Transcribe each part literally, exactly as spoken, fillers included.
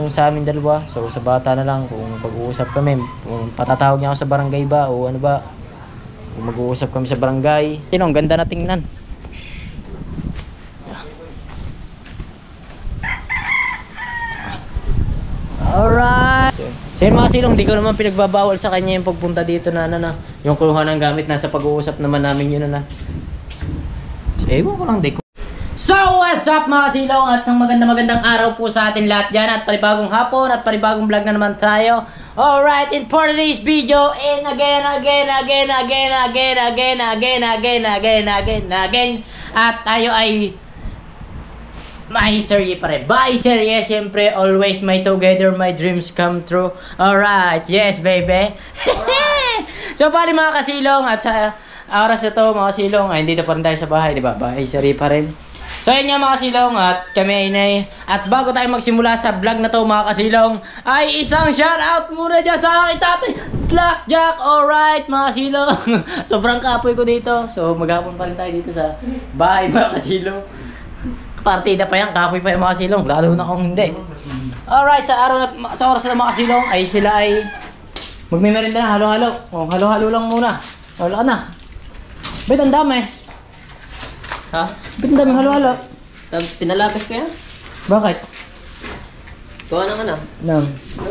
sa amin dalawa. So sa bata na lang kung pag-uusap kami, kung patatawag niya ako sa barangay ba o ano ba, kung mag-uusap kami sa barangay. Sino, ang ganda na tingnan. Alright. So yun mga silong, di ko naman pinagbabawal sa kanya yung pagpunta dito na na na. Yung kuluhan ng gamit, nasa pag-uusap naman namin yun na na. So ewan ko lang, di ko. So what's up mga silong, at isang maganda magandang araw po sa atin lahat dyan, at panibagong hapon at panibagong vlog na naman tayo. Alright, in for today's video, and again, again, again, again, again, again, again, again, again, again, again, at tayo ay may serye pa rin. Bye serye, syempre, always my together, my dreams come true. Alright, yes baby. So pali mga kasilong, at sa oras na to mga kasilong, ay dito pa rin tayo sa bahay, diba? Bye serye pa rin. So ayun nga mga kasilong, at kami ay nay. At bago tayo magsimula sa vlog na to mga kasilong, ay isang shoutout muna dyan sa aking tatay Blackjack. Alright mga kasilong. Sobrang kapoy ko dito. So maghapon pa rin tayo dito sa bahay mga kasilong. Partida pa yan, kapoy pa yung mga silong, lalo na kung hindi. Alright, sa araw na, sa oras na mga silong ay sila ay magme-merenda na, halo-halo. O, halo-halo lang muna. Wala ka na. Ba't ang dami? Ha? Ba't ang dami halo-halo? Pinalapit ko yan? Bakit? Kuha na ka na. Nang.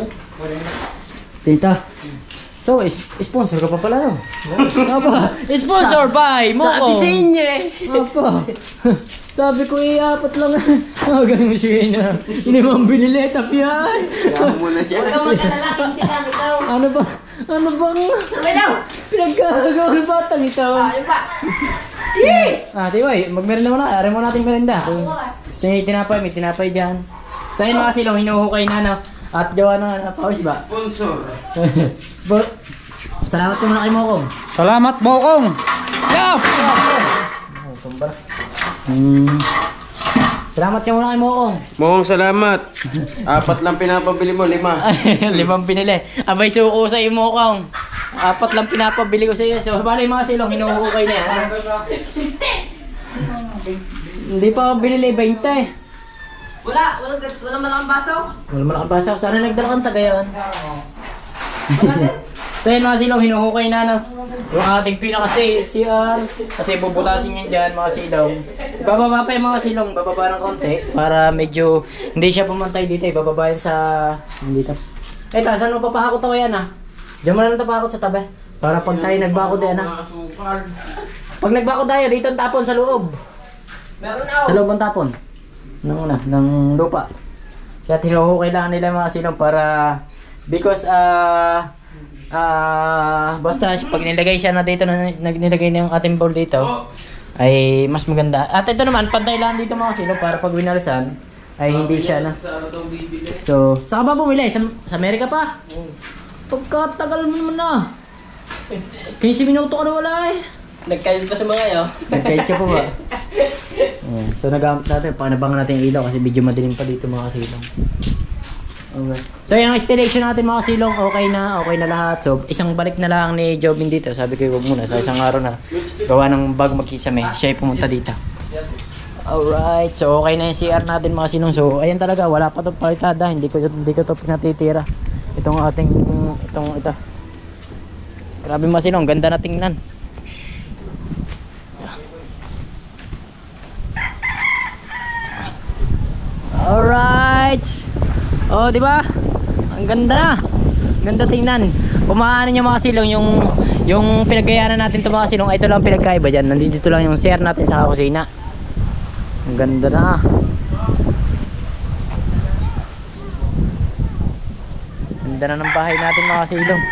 Tita. So, is sponsor ka pa pala, no? Apa? Sponsor by Moko. Sabi sa inyo eh. Apa? Sabi ko, eh, apat lang. Ah, ganun mo siya na. Hindi mo binili, tapyan. Kaya mo na siya. Huwag ka magkalalaking sila, ikaw. Ano ba? Ano bang? Sabay daw. Pinagkagawang batang ito. Ah, yun pa. Yee! Ah, tiway, magmerenda mo na. Ari mo nating merenda. Gusto niya tinapay, may tinapay dyan. So, yun mga silong, hinuhukay na, no? At gawa na, napawis ba? Sponsor. Sponsor. Salamat ko muna kay Mokong. Salamat, Mokong! Yup! Oh, tumbal. Hmm. Salamat ka muna kay Mokong. Mokong, salamat. Apat lang pinapabili mo, lima. Limang pinili. Abay, suko sa iyo, Mokong. Apat lang pinapabili ko sa iyo. So, bali mga silong, hinuhukay na yan. Hindi pa binili, twenty. Wala, wala, wala malakang baso. Wala malakang basaw. Sana nagdala kang tagayon. So yun mga silong, hinuhukay na no? Yung ating pinaka C R. Kasi bubutasin yan dyan mga silong. Bababa pa yung mga silong, bababa ng konti. Para medyo hindi siya pumantay dito. Ibababa yan sa... dito. Eh ta, saan mo papahakot ako yan ah? Diyan mo na lang tapahakot sa tabi. Para pag tayo nagbakod yan ah. Pag nagbakod tayo, dito ang tapon sa loob. Meron ako. Sa loob ang tapon. Ng, na, ng lupa. Siya hinuhukay lang nila mga silong para... Because ah... Uh, Ah, uh, basta pag nilagay siya na dito, na nilagay na yung ating bowl dito, ay mas maganda. At ito naman, pantay lang dito mga silong para pag winalisan ay hindi siya na. So, saan ka ba bumili? Sa, sa Amerika pa? Pagkatagal mo naman na. quince minuto ka na wala eh. Nagkayod pa sa mga yaw. Nagkayod ka pa ba? Ayan. So, nagamit natin, panabangan natin yung ilaw kasi medyo madilim pa dito mga silong. Okay. So yung installation natin mga silong, okay na, okay na lahat. So isang balik na lang ni Jobin dito. Sabi ko huwag muna, sa isang araw na gawa ng bago magkisame, siya ay pumunta dito. Alright, so okay na yung C R natin mga silong. So ayan talaga, wala pa ito palitada. Hindi ko, hindi ko ito pinatitira. Itong ating, itong ito. Grabe mga silong, ganda na tingnan. Alright. Oh, di ba? Ang ganda na. Ganda tingnan. Kumaano niyo mga silong yung yung pinaggayanan natin 'to mga silong. Ito lang pinagkaiba diyan. Nandito lang yung share natin sa kusina. Ang ganda na. Ganda na ng bahay natin mga silong.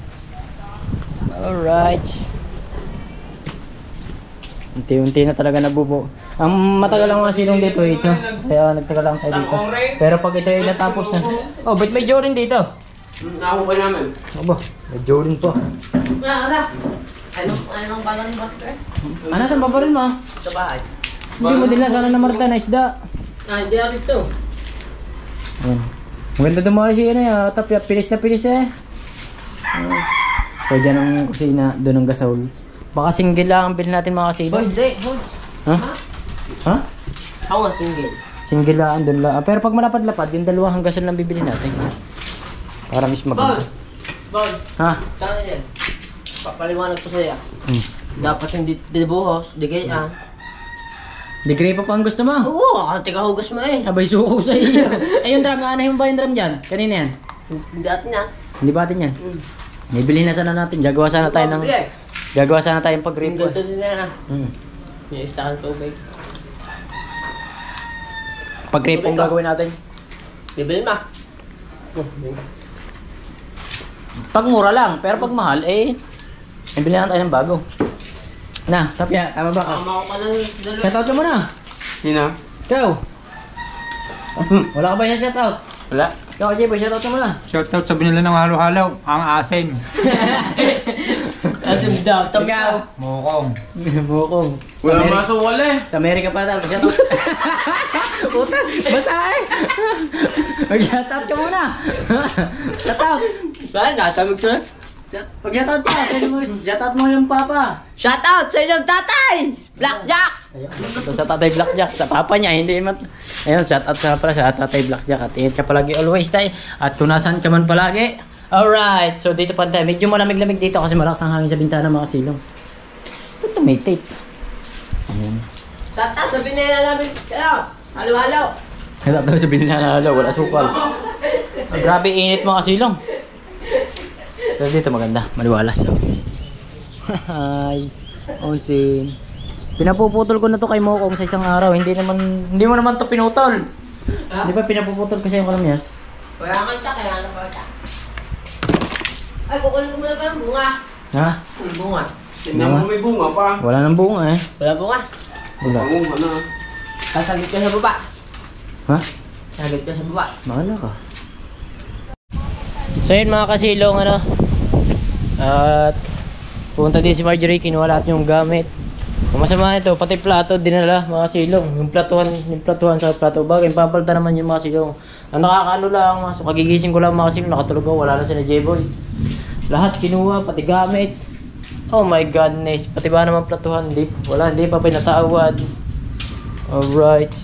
Alright. Unti-unti na talaga nabubo. Ang matagal lang mga silong dito ito. Kaya nagtagal lang tayo dito. Pero pag ito ay natapos na. Oh, ba't may Jorin dito? Nako ka naman. Aba, may Jorin po. Wala, wala. Anong, anong balang ba? Ano, saan babaril mo? Sa bahay. Hindi mo din na sana na Marta na isda. Ah, hindi ako ito. Ayan. Maganda dumari siya na yan. Tapos pilis na pilis eh. So dyan ang kusina, doon ang gasol. Baka single lang ang bilhin natin mga silong. Hindi, hold. Ha? Ha? Ako nga single. Single lang, doon lang. Pero pag malapad-lapad, yung dalawang hanggasan lang bibili natin. Para mas maganda. Bag, Ha? saan yan? Papaliwanag ko sa'yo. Hmm. Dapat hindi dibuhos, di kaya. Degree pa pa ang gusto mo? Oo, ang tiga hugas mo eh. Abay, suko sa iyo. Ay, yung drum, anahin mo ba yung drum dyan? Kanina yan? Dati na. Hindi ba atin yan? Hmm. May bilhin na sana natin. Gagawa sana tayo ng... Gagawa sana tayo ng pag-gripo. Dito din na. Hmm. May istakan tubig. Pag-gripo ang gagawin natin. Bibili ma. Oh, Pag mura lang, pero pag mahal, eh... May bilhin na tayo ng bago. Na, Sapya, tama ba? Tama ko ka ng dalawa. Shoutout ka muna. Sino? Ikaw. Wala ka ba siya shoutout? Wala. Ikaw, Jeboy, shoutout ka muna. Shoutout sa binila ng halo-halo, ang asim. Asim daw, tapos Ikaw. na. Mukong. Bukong. Wala Sa Ameri- masawala eh. Sa Amerika pa daw. Shoutout. Utang, basa eh. Mag-shoutout ka muna. Shoutout. Saan? Natamig ko na. Pag-shoutout ka, sino mo, shoutout mo yung papa. Shout out sa inyong tatay! Blackjack! Ito sa tatay Blackjack, sa papa niya, hindi man. Ayun, shoutout sa pala sa tatay Blackjack. At ingat ka palagi always tayo. At kung nasaan ka man palagi. Alright, so dito pa tayo. Medyo malamig-lamig dito kasi malakas ang hangin sa bintana mga silong. Ito may tape. Ayun. Shout out sa binila namin. Ano? Halo-halo! Kaya tayo sa bintana, wala sukal. Grabe init mga silong. So dito maganda, maliwalas. Oh. Hi, Onsin. Pinapuputol ko na to kay Mokong sa isang araw. Hindi naman, hindi mo naman to pinutol. Ha? Di ba pinapuputol kasi yung kalamyas? Wala man siya, kaya ano pa siya? Ay, kukunin ko muna pa yung bunga. Ha? Yung bunga. Tingnan mo may bunga pa. Wala nang bunga eh. Wala bunga. Wala. Pangunga na. Sasagit ka sa baba. Ha? Sasagit ka sa baba. Mahala ka. So yun mga kasilong ano. At punta din si Marjorie, kinuha lahat yung gamit. Ang masama nito, pati plato dinala mga silong. Yung platuhan, yung platuhan sa plato bag, yung papalta naman yung mga silong. Ang nakakaano lang, mga, so, kagigising ko lang mga silong, nakatulog ako, wala na sila J-Boy. Lahat kinuha, pati gamit. Oh my godness, pati ba naman platuhan, hindi, wala, hindi pa pinatawad. Alright.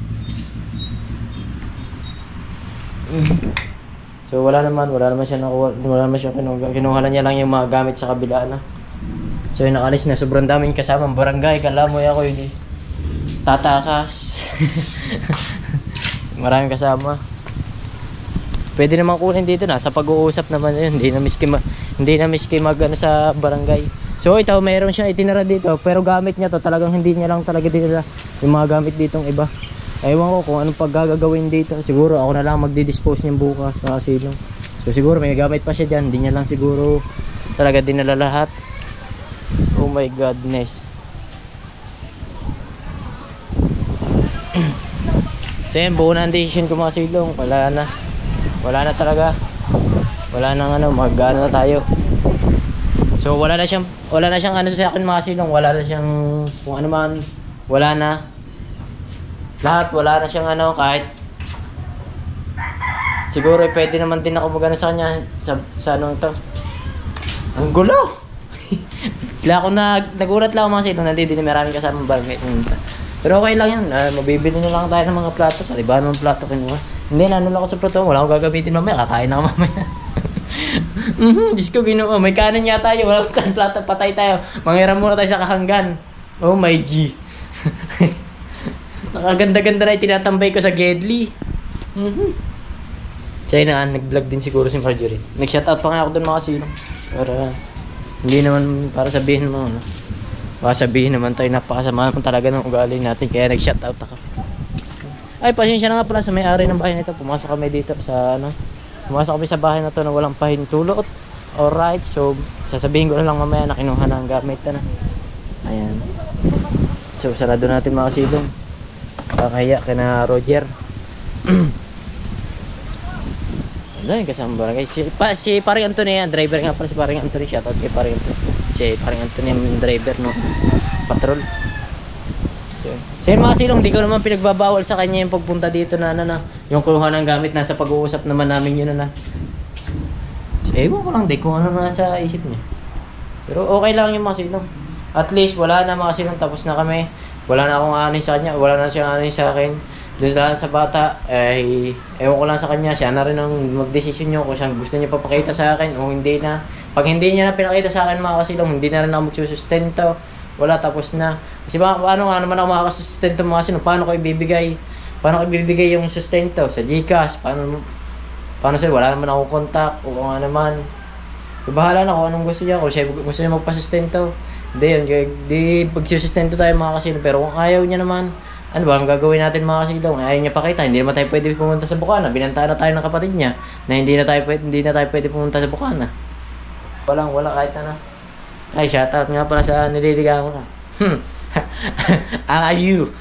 So wala naman, wala naman siya nakuha, wala naman siya kinuha, kinuha na niya lang yung mga gamit sa kabila na. So yung nakalis na, sobrang daming kasamang barangay, kalamoy ako hindi tatakas. Maraming kasama. Pwede naman kunin dito na, sa pag-uusap naman yun, hindi na miski, ma, hindi na miski mag ano, sa barangay. So ito, mayroon siyang itinara dito, pero gamit niya to, talagang hindi niya lang talaga dinala yung mga gamit ditong iba. Ewan ko kung anong paggagawin dito. Siguro ako na lang magdi-dispose niyan bukas na silong. So siguro may gamit pa siya dyan. Hindi niya lang siguro talaga dinala lahat. Oh my godness. So yun, buo na ang decision ko mga silong. Wala na. Wala na talaga. Wala nang ano, mag-ano na tayo. So wala na siyang, wala na siyang ano sa akin mga silong. Wala na siyang kung ano man. Wala na. Lahat, wala na siyang ano, kahit siguro eh, pwede naman din ako magano sa kanya sa, sa ano to. Ang gulo! Bigla ako na, nagulat lang ako mga silong, nandito din maraming kasamang barangay. Pero okay lang yun, uh, mabibili na lang tayo ng mga plato. Sa iba naman plato kinuha. Hindi, nanon ako sa plato, wala akong gagamitin mamaya, kakain ako mamaya. Mhm, Diyos ko ginoo, may kanan nga tayo, wala akong plato, patay tayo. Mangiram muna tayo sa kahanggan. Oh my G. Nakaganda-ganda na yung tinatambay ko sa Gedli. Mm-hmm. So yun na, nag-vlog din siguro si Marjorie. Nag-shoutout pa nga ako doon mga silong. Para, hindi naman para sabihin mo, ano. Baka sabihin naman tayo, napakasama naman talaga ng ugali natin. Kaya nag-shoutout ako. Ay, pasensya na nga pala sa may-ari ng bahay nito. Pumasok kami dito sa, ano. Pumasok kami sa bahay na to na walang pahintulot. Alright, so, sasabihin ko na lang mamaya na kinuha na ang gamit na. Ayan. So, sarado natin mga silong. Kakahiya ka na Roger. Ano yung kasama barangay? Si, pa, si Paring Anthony yan, driver nga pala si Paring Anthony. Shoutout kay Paring Anthony. Si Paring Anthony yung driver no patrol. So, so yun mga silong, di ko naman pinagbabawal sa kanya yung pagpunta dito na ano na. Yung kuha ng gamit, nasa pag-uusap naman namin yun na. So, ewan ko lang di kung ano nasa isip niya. Pero okay lang yung mga silong. At least wala na mga silong, tapos na kami. Wala na akong anay sa kanya, wala na siyang anay sa akin. doon lang sa bata, eh, ewan ko lang sa kanya, siya na rin ang magdesisyon nyo kung saan gusto niya papakita sa akin o hindi na. Pag hindi niya na pinakita sa akin mga kasilong, hindi na rin ako magsusustento. Wala, tapos na. Kasi ba, paano nga naman ako makakasustento mga kasilong? Paano ko ibibigay? Paano ko ibibigay yung sustento? Sa Gcash? Paano, paano sa'yo? Wala naman akong contact o kung ano naman. Bahala na kung anong gusto niya. Kung siya gusto niya magpasustento. Hindi yun, di pagsusustento tayo mga kasilong. Pero kung ayaw niya naman, ano ba ang gagawin natin mga kasilong? Ayaw niya pakita, hindi naman tayo pwede pumunta sa Bukana. Binantaan na tayo ng kapatid niya na hindi na tayo pwede, hindi na tayo pwede pumunta sa Bukana. Walang wala kahit ano. Ay, shoutout nga pala sa nililigawan ka. Hmm. Ang ayu.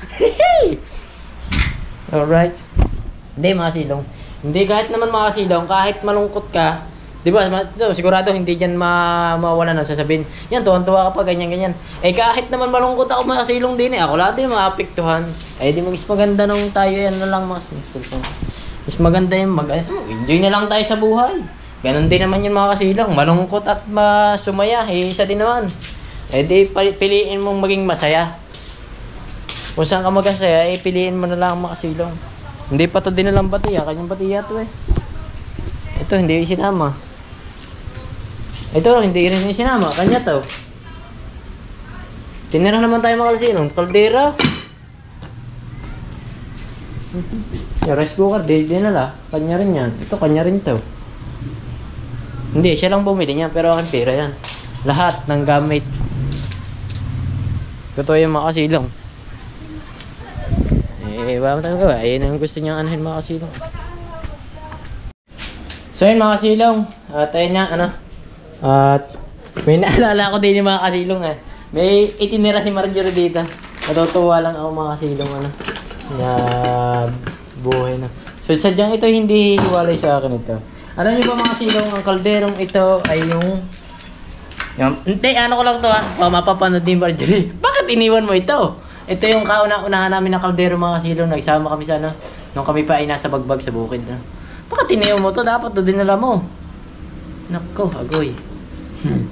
Alright. Hindi mga silong. Hindi kahit naman mga silong, kahit malungkot ka, di ba, ito, sigurado hindi dyan ma mawala na sasabihin, yan, tuwan-tuwa ka pa, ganyan-ganyan. Eh, kahit naman malungkot ako makasilong din eh, ako lahat din maapektuhan. Eh, di mas maganda nung tayo yan na lang, mas, mas maganda yung mag, enjoy na lang tayo sa buhay. Ganon din naman yung mga kasilong, malungkot at masumaya, eh, isa din naman. Eh, di piliin mong maging masaya. Kung saan ka magasaya, eh, piliin mo na lang makasilong. Hindi pa to din na lang batiya, kanyang batiya to eh. Ito, hindi isinama. Ito, hindi rin isinama. Kanya to. Tinira naman tayo mga kasilong. Kaldera. Yung rice cooker, di dinala. Kanya rin yan. Ito, kanya rin to. Hindi, siya lang bumili niya. Pero ang pera yan. Lahat ng gamit. Totoo yung mga kasilong. Eh, wala mo tayo gawa. Ayun ang gusto niyang anuhin mga kasilong. So yun mga kasilong. At ayun nga, ano. At may naalala ko din yung mga kasilong eh. May itinira si Marjorie dito. Natutuwa lang ako mga kasilong ano. Na buhay na. So sadyang ito hindi hiwalay sa akin ito. Alam niyo ba mga kasilong, ang kalderong ito ay yung... yung hindi, ano ko lang to ha. Oh, mapapanood din Marjorie. Bakit iniwan mo ito? Ito yung kauna-unahan namin ng kaldero mga kasilong. Nagsama kami sa ano. Nung kami pa ay nasa bagbag sa bukid. No? Bakit iniwan mo to? Dapat to dinala mo. Nako, agoy. Hmm.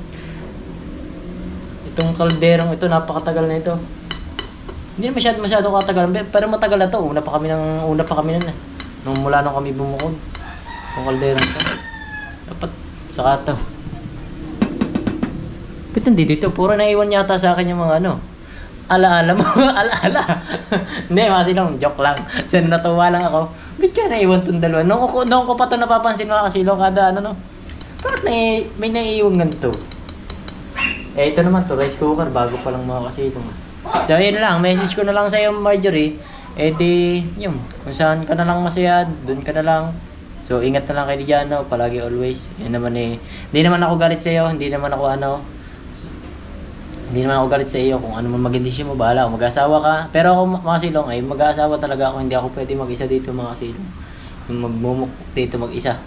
Itong kalderong ito, napakatagal na ito. Hindi na masyado masyado katagal, pero matagal na to. Una pa kami ng una pa kami nun. Nung mula nung kami bumukod. Itong kalderong ito. Dapat saka to. Ba't hindi dito? Puro naiwan yata sa akin yung mga ano. Ala-ala mo, ala-ala. Hindi, mga silong, joke lang. So, natuwa lang ako. Ba't ka naiwan itong dalawa? Noong ko, noong ko pa ito napapansin mga kasilong kada ano no. Bakit na, may naiiwan ganito? Eh, ito naman to, rice cooker, bago pa lang mga kasilong. So, yun lang, message ko na lang sa iyo, Marjorie. Eh, di, yun, kung saan ka na lang masaya, dun ka na lang. So, ingat na lang kay Diano, palagi always. Yan naman eh, hindi naman ako galit sa iyo, hindi naman ako ano, hindi naman ako galit sa iyo kung ano man maging desisyon mo, bahala ako, mag-asawa ka. Pero ako, mga silong, ay mag-asawa talaga ako, hindi ako pwede mag-isa dito, mga silong. Yung magmumuk dito mag-isa.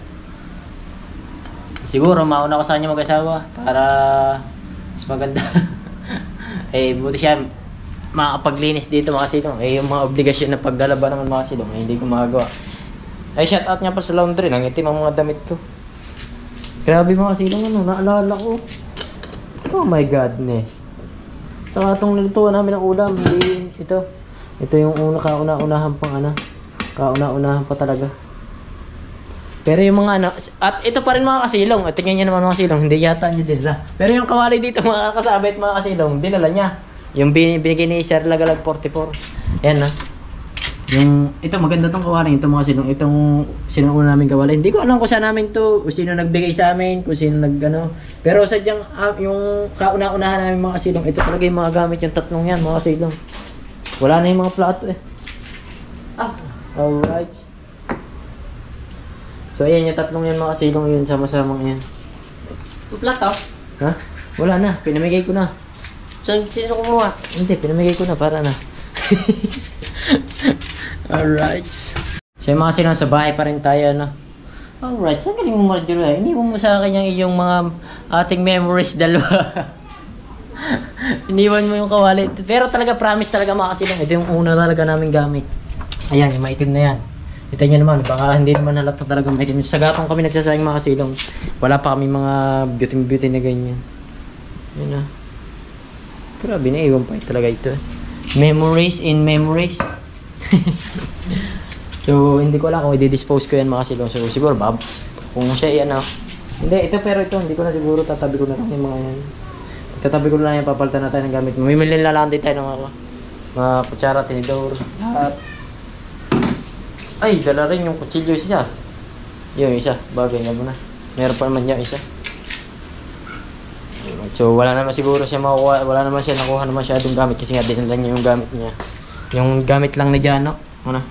Siguro mauna ko sa kanya mag-asawa para mas maganda. Eh buti siya makapaglinis dito mga silong. Eh yung mga obligasyon na paglalaba naman mga silong eh, hindi ko magagawa. Ay shout out nga pa sa laundry, nangitim ang mga damit ko. Grabe mga silong ano, naalala ko. Oh my godness. Sa atong nilutuan namin ng ulam, hindi ito. Ito yung una kauna-unahan pang ano. Kauna-unahan pa talaga. Pero yung mga ano, at ito pa rin mga kasilong. At tingnan nyo naman mga kasilong, hindi yata niya dinala. Pero yung kawali dito mga kasabit mga kasilong, dinala niya. Yung binigay ni Sir Lagalag forty-four. Ayan na. Yung, ito maganda tong kawali, ito mga kasilong. Itong sinuuna namin kawali. Hindi ko alam kung saan namin to, kung sino nagbigay sa amin, kung sino nag ano. Pero sadyang uh, yung kauna-unahan namin mga kasilong, ito talaga yung mga gamit, yung tatlong yan mga kasilong. Wala na yung mga plato eh. Ah, alright. So ayan yung tatlong yan mga kasilong yun, sama-samang yan. Plato? Ha? Wala na, pinamigay ko na. So, sino kumuha? Hindi, pinamigay ko na, para na. Alright. So yung mga kasilong, sa bahay pa rin tayo, no? Alright, saan galing mo Marjorie? Iniwan mo sa akin yung iyong mga ating memories dalawa. Iniwan mo yung kawali. Pero talaga, promise talaga mga kasilong, ito yung una talaga namin gamit. Ayan, yung maitim na yan. Kita nyo naman, baka hindi naman halata talaga maitim. Sa gatong kami nagsasayang mga kasilong. Wala pa kami mga beauty-beauty na ganyan. Yun na. Grabe na, iwan pa talaga ito. Memories in memories. So, hindi ko alam kung i-dispose ko yan mga kasilong. So, siguro, bab, kung siya yan, hindi, ito pero ito, hindi ko na siguro tatabi ko na lang yung mga yan. Tatabi ko na lang yan, papalitan na tayo ng gamit. Mamimili na lang din tayo ng mga, mga kutsara, tinidor, at ay, dala rin yung kutsilyo isa. Yung isa, bagay nga muna. Meron pa naman yung isa. So, wala naman siguro siya makuha, wala naman siya nakuha naman masyadong gamit kasi nga dinala niya yung gamit niya. Yung gamit lang ni Jano, ano?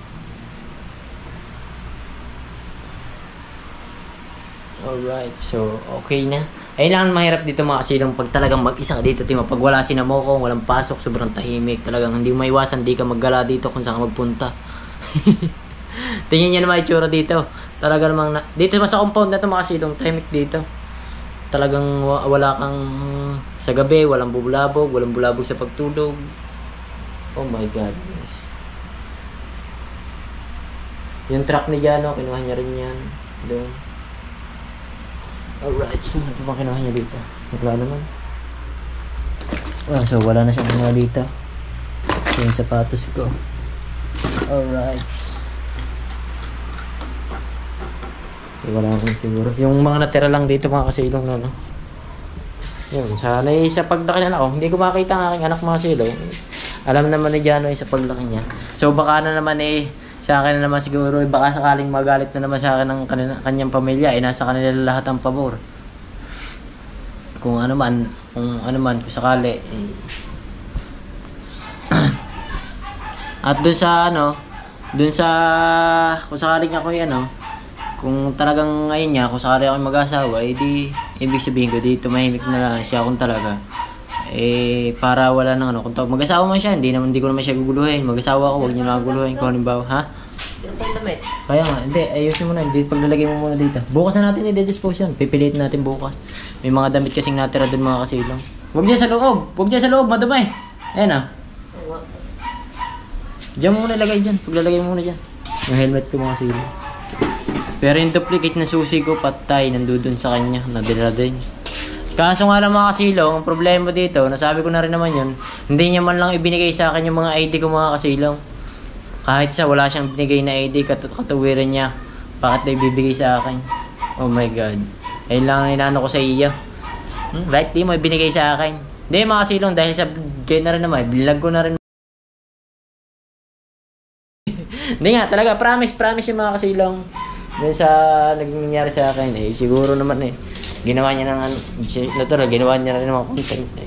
Alright, so okay na. Ayun lang mahirap dito mga kasilong pag talagang mag-isa ka dito, Timo. Pag wala si Namoko, walang pasok, sobrang tahimik. Talagang hindi mo maiwasan, di ka maggala dito kung saan ka magpunta. Tingnan niyo naman yung itsura dito. Talaga namang, na, dito sa compound na ito mga kasilong, tahimik dito. Talagang wala kang, sa gabi, walang bubulabog, walang bulabog sa pagtulog. Oh my God. Yes. Yung truck ni Jano, kinuha niya rin yan. Doon. Alright, so ano bang kinuha niya dito? Wala naman. Ah, so wala na siyang kinuha dito. So, yung sapatos ko. Alright. So, wala naman siguro. Yung mga natira lang dito mga kasilong na, no? Yun, sana eh, sa paglaki na ako, hindi ko makita ang aking anak mga kasilong. Alam naman ni Jano eh, sa paglaki niya. So baka na naman eh, sa akin na naman siguro, eh, baka sakaling magalit na naman sa akin ng kanina, kanyang pamilya, eh nasa kanila lahat ang pabor. Kung ano man, kung ano man, kung sakali. Eh. At dun sa ano, dun sa, kung sakaling ako eh, ano, kung talagang ngayon niya, kung sakali ako mag-asawa, eh di, ibig sabihin ko, di tumahimik na siya kung talaga. Eh, para wala nang ano, kung mag-asawa man siya, hindi naman, hindi ko naman siya guguluhin. Mag-asawa ako, huwag niyo na guguluhin. Kung halimbawa, ha? Yung pandamit. Kaya nga, hindi, ayusin mo na, hindi, paglalagay mo muna dito. Bukas na natin i-dispose yun, pipilitin natin bukas. May mga damit kasing natira dun mga kasilong. Huwag dyan sa loob, huwag dyan sa loob, madumay. Ayan ah. Diyan mo muna ilagay dyan, paglalagay mo muna dyan. Yung helmet ko mga kasilong. Pero yung duplicate na susi ko, patay, nandun sa kanya, nadila din. Kaso nga lang mga kasilong, ang problema dito, nasabi ko na rin naman yun, hindi niya man lang ibinigay sa akin yung mga I D ko mga kasilong. Kahit siya, wala siyang binigay na I D, kat katuwiran niya, bakit na ibibigay sa akin? Oh my God. Ayun lang ang inano ko sa iyo. Hmm, right, di mo ibinigay sa akin. Hindi mga kasilong, dahil sa gay na rin naman, bilag ko na rin. Hindi nga, talaga, promise, promise yung mga kasilong. Dahil sa nangyayari sa akin, eh, siguro naman eh. Ginawa niya ng ano, natural, ginawa niya rin ng mga content. Ay,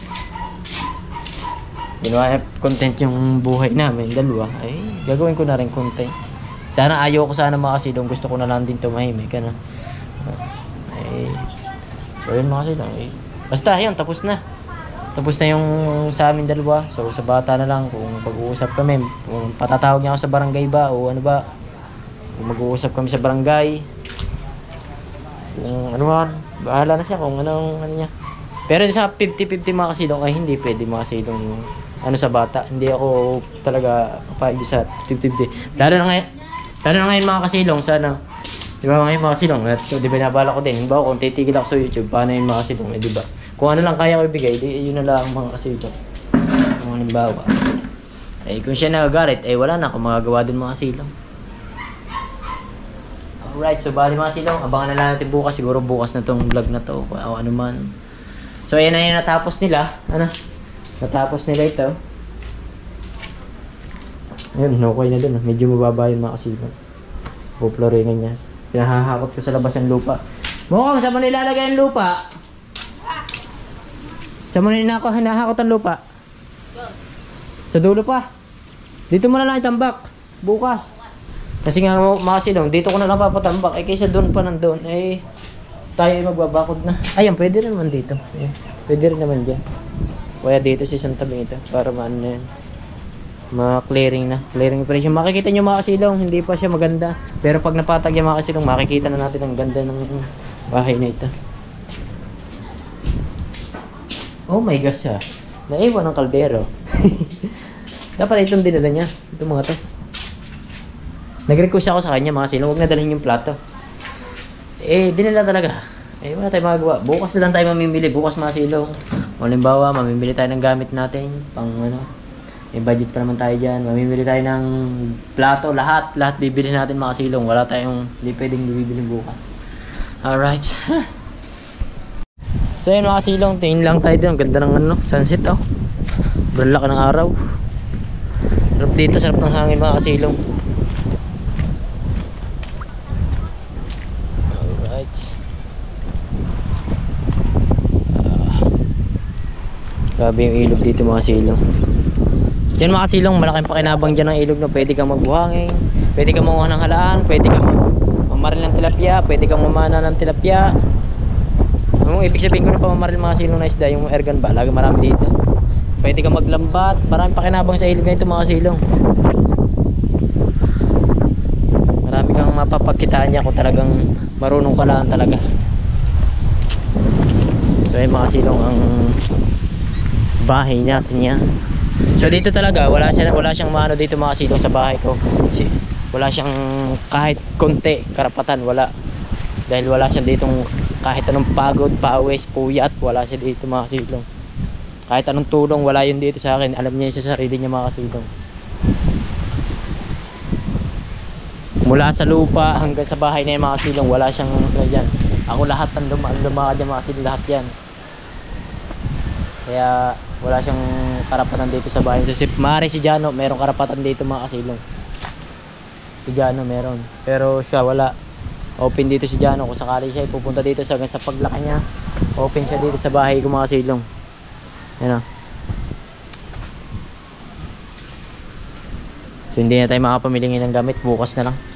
ginawa niya content yung buhay namin, dalawa. Ay, gagawin ko na rin content. Sana ayaw ko sana mga kasilong, gusto ko na lang din tumahimik. Ano? Ay, so yun mga kasilong. Ay, basta yun, tapos na. Tapos na yung sa amin dalawa. So sa bata na lang, kung pag-uusap kami, kung patatawag niya ako sa barangay ba, o ano ba. Kung mag-uusap kami sa barangay. Kung ano man, bahala na siya kung anong ano niya. Pero sa fifty fifty mga kasilong ay hindi pwede mga kasilong yung ano sa bata. Hindi ako talaga kapag sa fifty fifty. Lalo na ngayon, lalo na ngayon mga kasilong sana. Di ba ngayon mga kasilong, at di ba nabala ko din. Halimbawa kung titigil ako sa YouTube, paano yung mga kasilong, eh di ba? Kung ano lang kaya ko ibigay, di yun na lang mga kasilong. Kung halimbawa. Eh kung siya nagagalit, eh wala na akong magagawa dun mga kasilong. Alright, so bali mga silong, abangan na lang natin bukas. Siguro bukas na tong vlog na to, o ano man. So ayan na yung natapos nila. Ano? Natapos nila ito. Ayun, okay na dun. Medyo mababa yung mga silong. Puploringan niya. Pinahahakot ko sa labas ng lupa. Mukha, saan mo nilalagay ang lupa? Saan mo ninako hinahakot ang lupa? Sa dulo pa. Dito mo na lang itambak. Bukas. Kasi nga mga silong, dito ko na napapatambak. Eh kaysa doon pa nandun, eh tayo ay magbabakod na. Ayun, pwede rin naman dito. Ayun, pwede rin naman dyan. Kaya dito sa isang tabi ito. Para maano na yan. Ma-clearing na. Clearing operation. Makikita nyo mga kasilong, hindi pa siya maganda. Pero pag napatag yung mga kasilong, makikita na natin ang ganda ng bahay na ito. Oh my gosh ah. Naiwan ang kaldero. Dapat itong dinala niya. Itong mga to. Nag-request ako sa kanya mga silong, huwag na dalhin yung plato. Eh, dinala talaga. Eh, wala tayong magagawa. Bukas na lang tayo mamimili. Bukas mga silong. O halimbawa, mamimili tayo ng gamit natin. Pang ano. May budget pa naman tayo dyan. Mamimili tayo ng plato, lahat. Lahat bibili natin mga kasilong. Wala tayong, hindi pwedeng bibili bukas. Alright. So yun mga kasilong, tingin lang tayo dun. Ang ganda ng ano, sunset oh. Sobrang laki ng araw. Sarap dito, sarap ng hangin mga kasilong. Alright. Ah. Grabe yung ilog dito mga kasilong. Diyan mga kasilong, malaking pakinabang dyan ng ilog na pwede kang magbuhangin, pwede kang mamuha ng halaan, pwede kang mamaril ng tilapia, pwede kang mamana ng tilapia. Ano ibig sabihin ko na pamamaril mga kasilong na isda, yung ergan ba, lagi marami dito. Pwede kang maglambat, maraming pakinabang sa ilog na ito mga kasilong. Marami kang mapapagkitaan niya kung talagang marunong ka lang talaga. So ayun mga kasilong ang bahay natin niya. So dito talaga wala siya wala siyang maano dito mga kasilong sa bahay ko. Kasi wala siyang kahit konti karapatan, wala. Dahil wala siya ditong kahit anong pagod, pawis, puyat, wala siya dito mga kasilong. Kahit anong tulong wala yun dito sa akin. Alam niya sa sarili niya mga kasilong. Mula sa lupa hanggang sa bahay na yung mga kasilong, wala siyang ganyan. Ako lahat ang lumakad luma dyan mga kasilong, lahat yan. Kaya wala siyang karapatan dito sa bahay. So si Mare si Jano merong karapatan dito mga kasilong. Si Jano meron, pero siya wala. Open dito si Jano kung sakali siya pupunta dito sa, sa paglaki niya. Open siya dito sa bahay ko mga kasilong. Yan o. So hindi na tayo makapamili ng gamit, bukas na lang.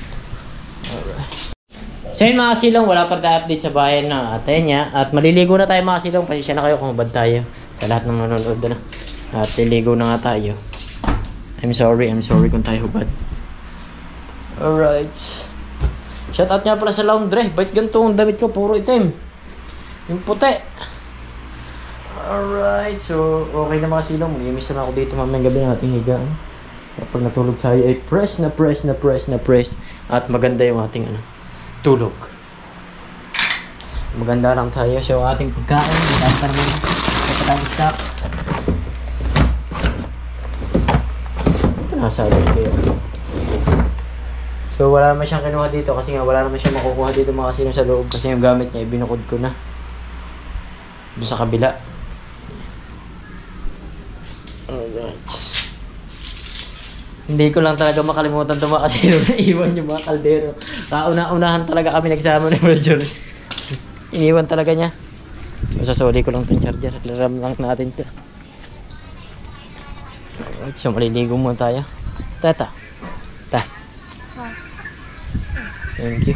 So yun mga kasilong, wala pa tayo update sa bayan ng ate niya. At maliligo na tayo mga kasilong, pasensya na kayo kung hubad tayo sa lahat ng nanonood na. At liligo na nga tayo. I'm sorry, I'm sorry kung tayo hubad. Alright. Shout out nga pala sa laundry. Bait ganito ang damit ko, puro itim. Yung puti. Alright, so okay na mga kasilong. Mag-imis na ako dito mamayang gabi ng ating higaan. Kapag natulog tayo ay press na press na press na press. At maganda yung ating ano, tulog. Maganda lang tayo. So ating pagkain, maganda naman. Ito tayo stock. Ito nasa agad kayo. So wala naman siyang kinuha dito kasi nga wala naman siyang makukuha dito mga kasilong sa loob. Kasi yung gamit niya, ibinukod ko na doon sa kabila. Alright. Hindi ko lang talaga makalimutan ito mga kasilong na iwan yung mga kaldero. Kauna-unahan talaga kami nagsama ni Roger. Iniwan talaga niya. Sasoli ko lang itong charger. Laram lang natin ito. Alright, so maliligo muna tayo. Tata. Ta. Thank you.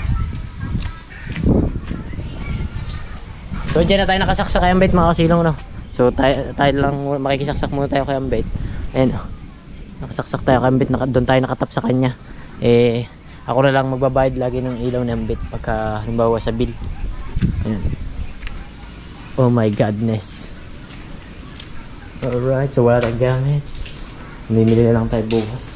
So dyan na tayo nakasaksak kay Ambet mga kasilong no. So tayo, tayo lang makikisaksak muna tayo kay Ambet. Ayan o. Nakasaksak tayo kay Ambet. Doon tayo nakatap sa kanya. Eh ako na lang magbabayad lagi ng ilaw ng Ambet pagka halimbawa sa bill. Ayan. Oh my godness. Alright, so wala tayong gamit. Mamimili na lang tayo bukas.